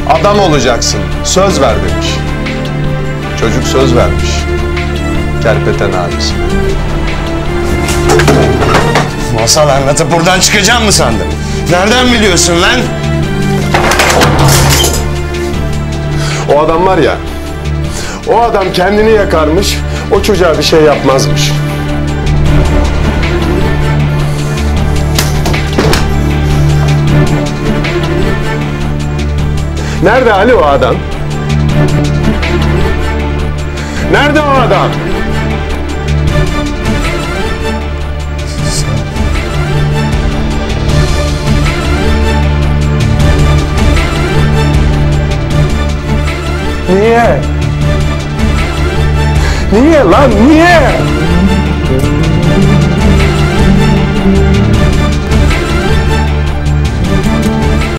Adam olacaksın, söz ver demiş. Çocuk söz vermiş. Kerpeten abisi. Masal anlatıp buradan çıkacağım mı sandın? Nereden biliyorsun lan? O adam var ya, o adam kendini yakarmış, o çocuğa bir şey yapmazmış. Nerede Ali o adam? Nerede o adam? Niye? Niye lan, niye?